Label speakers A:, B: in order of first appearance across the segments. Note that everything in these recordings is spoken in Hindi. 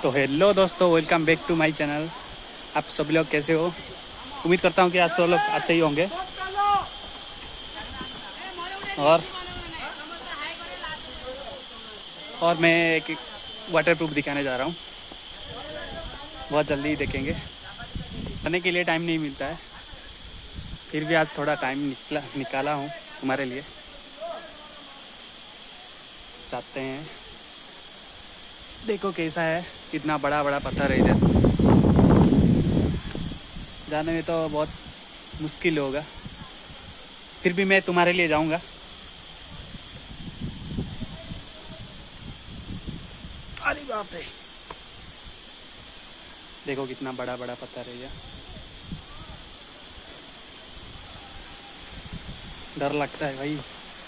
A: तो हेलो दोस्तों, welcome back to my channel. आप सभी लोग कैसे हो? उम्मीद करता हूँ कि आप सब लोग अच्छे ही होंगे। और मैं एक वाटर प्रूफ दिखाने जा रहा हूँ, बहुत जल्दी ही देखेंगे। आने के लिए टाइम नहीं मिलता है, फिर भी आज थोड़ा टाइम निकाला हूँ तुम्हारे लिए। चाहते हैं देखो कैसा है, कितना बड़ा बड़ा पत्थर है इधर। जाने में तो बहुत मुश्किल होगा, फिर भी मैं तुम्हारे लिए जाऊंगा। अरे बाप रे, देखो कितना बड़ा बड़ा पत्थर है ये। डर लगता है भाई।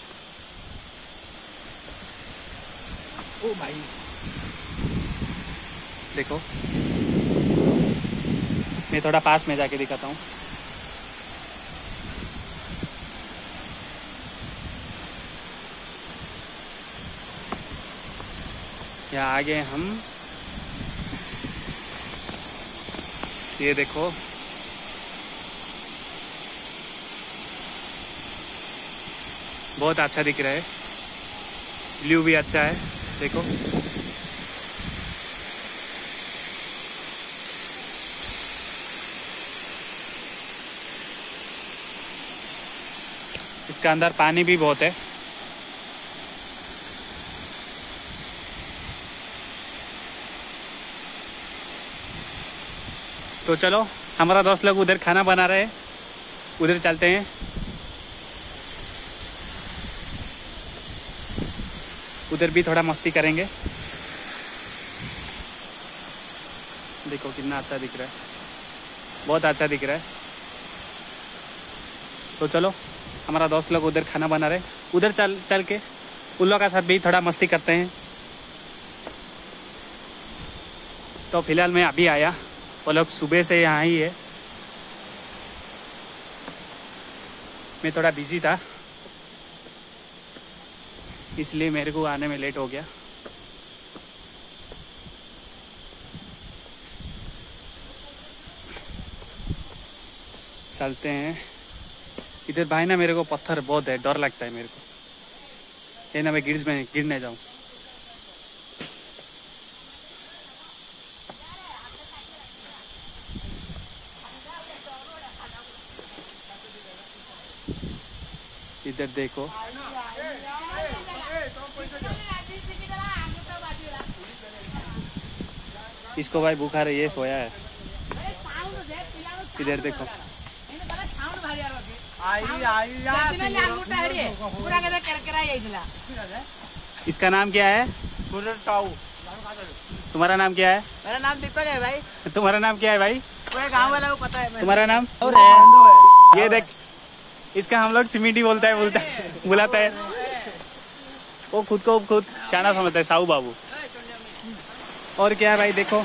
A: ओ भाई देखो, मैं थोड़ा पास में जाके दिखाता हूँ। यहाँ आगे हम, ये देखो बहुत अच्छा दिख रहा है, व्यू भी अच्छा है। देखो इसका अंदर पानी भी बहुत है। तो चलो, हमारा दोस्त लोग उधर खाना बना रहे हैं, उधर चलते हैं। उधर भी थोड़ा मस्ती करेंगे। देखो कितना अच्छा दिख रहा है, बहुत अच्छा दिख रहा है। तो चलो, हमारा दोस्त लोग उधर खाना बना रहे, उधर चल के उन लोगों के साथ भी थोड़ा मस्ती करते हैं। तो फिलहाल मैं अभी आया, वो लोग सुबह से यहाँ ही है। मैं थोड़ा बिजी था, इसलिए मेरे को आने में लेट हो गया। चलते हैं इधर। भाई ना, मेरे को पत्थर बहुत है, डर लगता है मेरे को, ये ना मैं गिरने जाऊं। इधर देखो, इसको भाई बुखार है, ये सोया है। इधर देखो, इसका नाम क्या है? तुम्हारा नाम क्या है?
B: मेरा नाम दीपक है भाई।
A: तुम्हारा नाम क्या है भाई?
B: पूरे गांव वालों को पता है।
A: तुम्हारा नाम? ये देख, इसका हम लोग सिमिटी बुलाता है। वो खुद को खुद शाना समझता है, साहू बाबू। और क्या है भाई, देखो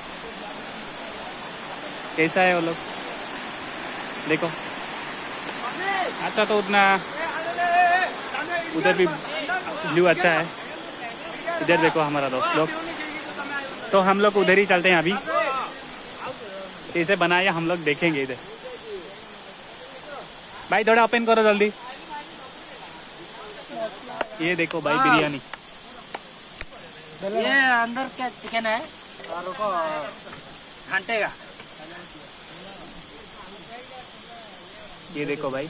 A: कैसा है वो लोग। देखो अच्छा, तो उतना उधर भी व्यू अच्छा है। इधर देखो हमारा दोस्त लोग। तो हम लोग उधर ही चलते हैं अभी, कैसे बनाया हम लोग देखेंगे। इधर भाई थोड़ा ओपन करो जल्दी। ये देखो भाई, बिरयानी।
B: ये अंदर क्या चिकन है और उसको घंटेगा।
A: ये देखो भाई,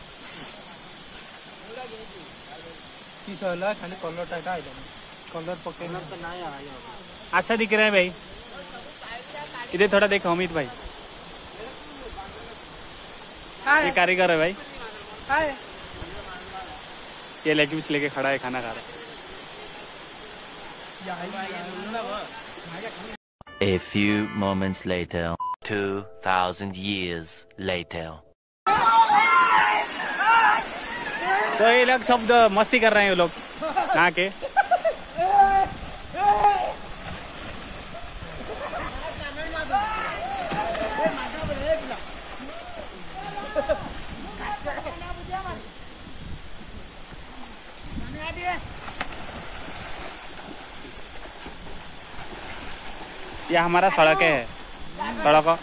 B: खाली कलर पकेना तो नहीं आ रहा।
A: अच्छा दिख रहा है भाई। इधर थोड़ा देखो अमित भाई, ये कारीगर है भाई। ये लेग पीस लेके खड़ा है, खाना खा रहा है।
C: A few moments later, 2,000 years later.
A: तो ये लोग सब मस्ती कर रहे हैं, ये लोग नहा के। यह हमारा सड़क है, सड़क।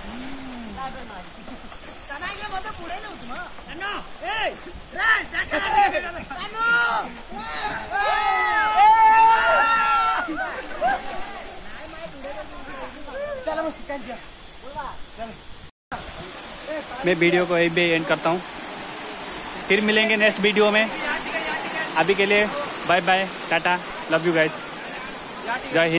A: मैं वीडियो को यहीं पे एंड करता हूँ, फिर मिलेंगे नेक्स्ट वीडियो में। अभी के लिए bye bye, tata, love you guys, जय हिंद।